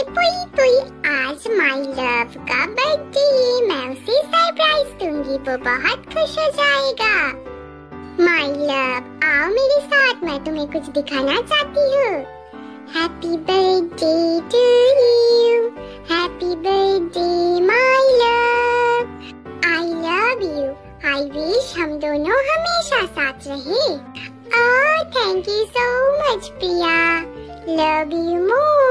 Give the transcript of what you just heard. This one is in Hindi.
पुई पुई, आज माई लव का बर्थडे है, मैं उसे सरप्राइज दूंगी, वो बहुत खुश हो जाएगा। माई लव, आओ मेरे साथ, मैं तुम्हें कुछ दिखाना चाहती हूँ। Happy birthday to you, happy birthday my love, I love you, I wish हम दोनों हमेशा साथ रहे। Oh, thank you so much, Priya. Love you more.